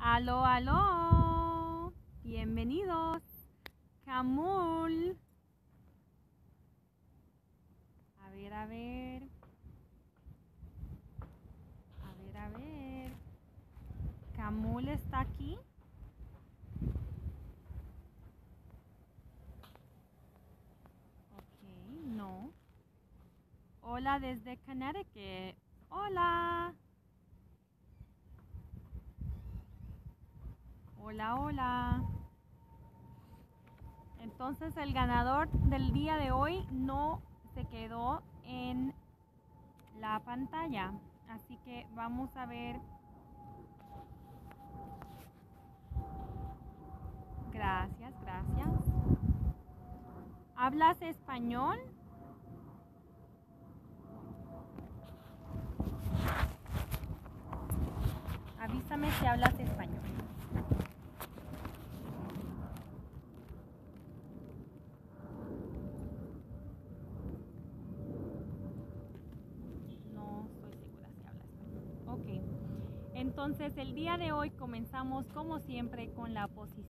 Aló, aló. Bienvenidos. Camul. A ver, a ver. A ver, a ver. Camul está aquí. Ok, no. Hola desde Connecticut. Hola. Hola, hola. Entonces el ganador del día de hoy no se quedó en la pantalla. Así que vamos a ver. Gracias, gracias. ¿Hablas español? Avísame si hablas español. No estoy segura si hablas español. Ok. Entonces el día de hoy comenzamos como siempre con la posición